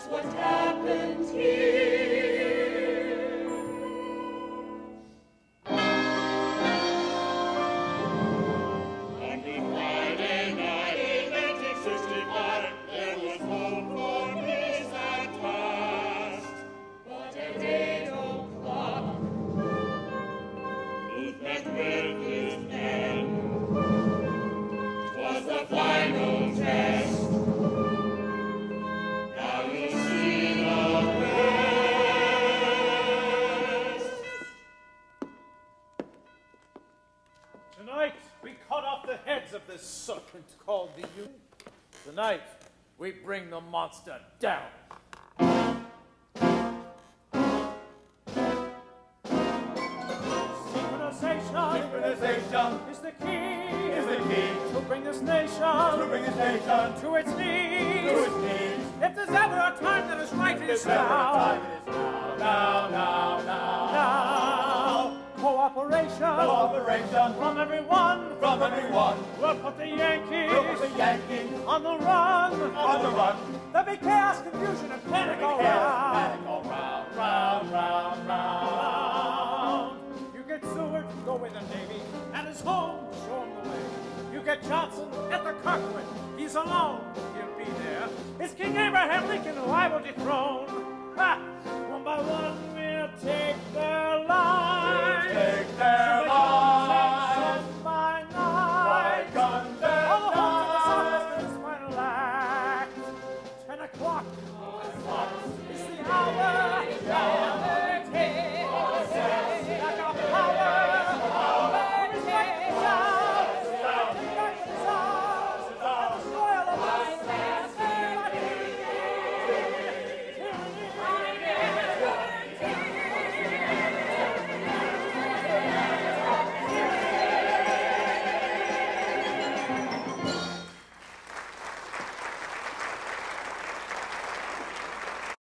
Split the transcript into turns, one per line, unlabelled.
what happened here. On the Friday night in 1865, there was hope for peace at last. But at 8 o'clock, Booth met with his men. 'Twas the final test. Now you see the rest.
Tonight we cut off the heads of this serpent called the Union. Tonight we bring the monster down. Synchronization is the key. To bring this nation to its knees. If there's ever a time that is right, it is now. Now. Cooperation from everyone. We'll put the Yankees on the run. There'll be chaos, confusion, and panic all round. You get Seward, go with the Navy, and his home, show him the way. You get Johnson at the cockpit, he's alone, he'll be there. Is King Abraham Lincoln liable to dethrone? Ha! One by one we'll take their lives. By night. All the homes of the South is this final act. 10 o'clock is the hour.